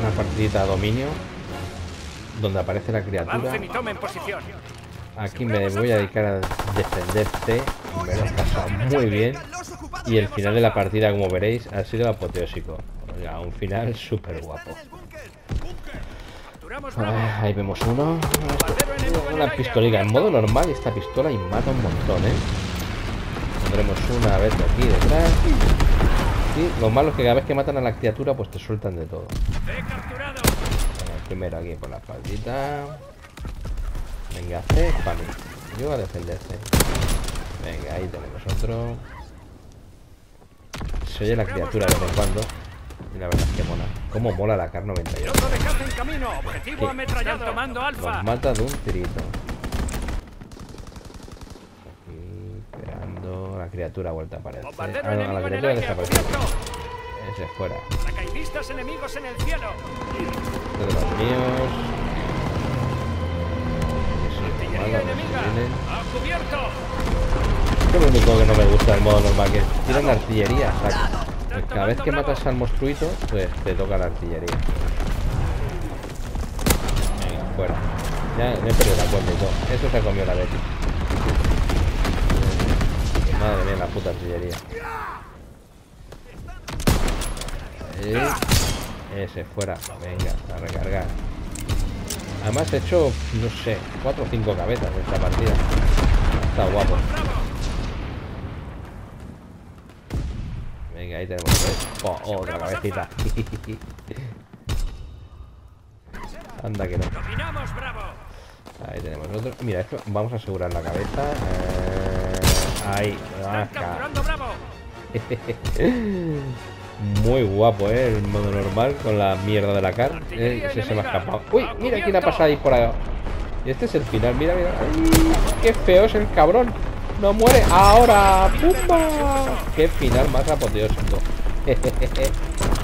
una partidita a dominio donde aparece la criatura. Avancen y tomen posición. Aquí me voy a dedicar a defenderte. Me lo he pasado muy bien. Y el final de la partida, como veréis, ha sido apoteósico. O sea, un final súper guapo. Ahí vemos uno. Una pistolita en modo normal. Y esta pistola y mata un montón, ¿eh? Tendremos una vez aquí detrás. Y lo malo es que cada vez que matan a la criatura, pues te sueltan de todo. Bueno, primero aquí por la espaldita. Venga, C para mí. Yo a defenderse. Venga, ahí tenemos otro. Se oye la criatura de vez en cuando. Y la verdad es que mola. Cómo mola la Kar 98. Nos mata de un tirito. Aquí, esperando. La criatura ha vuelto a aparecer. Ah, no, la criatura desapareció. Ese es fuera. Paracaidistas enemigos en el cielo. Este de los míos. Artillería enemiga. ¡A cubierto! Es lo único que no me gusta del modo normal, que tiran la artillería, saco. Pues cada vez que matas al monstruito, pues te toca la artillería. Venga, fuera. Ya me he perdido la cuenta y todo. Eso se ha comido la Betty. Madre mía, la puta artillería. Ese, fuera. Venga, a recargar. Además he hecho, no sé, 4 o 5 cabezas en esta partida. Está guapo. Venga, ahí tenemos otra cabecita. Anda que no. Ahí tenemos otro. Mira, esto vamos a asegurar la cabeza. Ahí. Muy guapo, el modo normal con la mierda de la Kar. Ese se me ha escapado. Uy, mira quién ha pasado ahí por ahí. Y este es el final, mira, mira. ¡Ay, qué feo es el cabrón! ¡No muere! ¡Ahora! ¡Pumba! ¡Qué final más apoteósico!